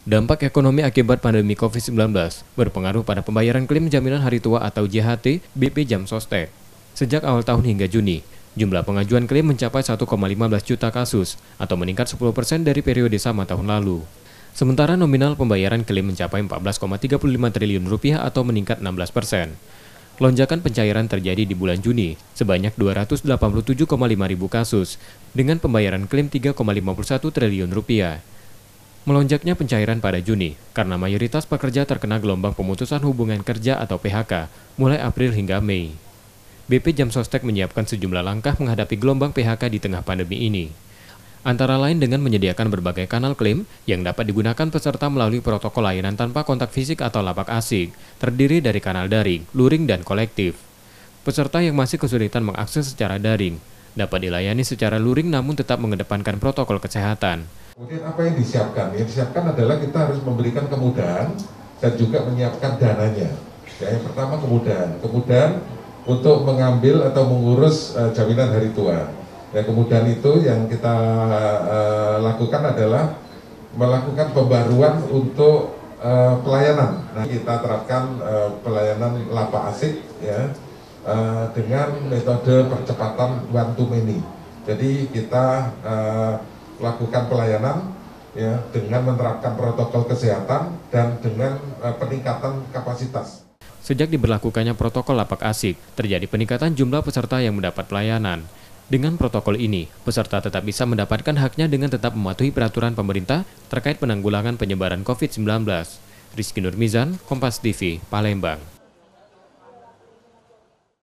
Dampak ekonomi akibat pandemi COVID-19 berpengaruh pada pembayaran klaim jaminan hari tua atau JHT BP Jam Sostek. Sejak awal tahun hingga Juni, jumlah pengajuan klaim mencapai 1,15 juta kasus atau meningkat 10% dari periode sama tahun lalu. Sementara nominal pembayaran klaim mencapai 14,35 triliun rupiah atau meningkat 16%. Lonjakan pencairan terjadi di bulan Juni sebanyak 287,5 ribu kasus dengan pembayaran klaim 3,51 triliun rupiah. Melonjaknya pencairan pada Juni karena mayoritas pekerja terkena gelombang pemutusan hubungan kerja atau PHK mulai April hingga Mei. BP Jam Sostek menyiapkan sejumlah langkah menghadapi gelombang PHK di tengah pandemi ini. Antara lain dengan menyediakan berbagai kanal klaim yang dapat digunakan peserta melalui protokol layanan tanpa kontak fisik atau lapak asing, terdiri dari kanal daring, luring, dan kolektif. Peserta yang masih kesulitan mengakses secara daring dapat dilayani secara luring namun tetap mengedepankan protokol kesehatan. Kemudian apa yang disiapkan? Yang disiapkan adalah kita harus memberikan kemudahan dan juga menyiapkan dananya. Ya, yang pertama kemudahan untuk mengambil atau mengurus jaminan hari tua. Ya, kemudian itu yang kita lakukan adalah melakukan pembaruan untuk pelayanan. Nah, kita terapkan pelayanan lapak asik ya dengan metode percepatan one to many. Jadi kita lakukan pelayanan ya dengan menerapkan protokol kesehatan dan dengan peningkatan kapasitas. Sejak diberlakukannya protokol lapak asik, terjadi peningkatan jumlah peserta yang mendapat pelayanan. Dengan protokol ini, peserta tetap bisa mendapatkan haknya dengan tetap mematuhi peraturan pemerintah terkait penanggulangan penyebaran COVID-19. Rizky Nurmizan, Kompas TV, Palembang.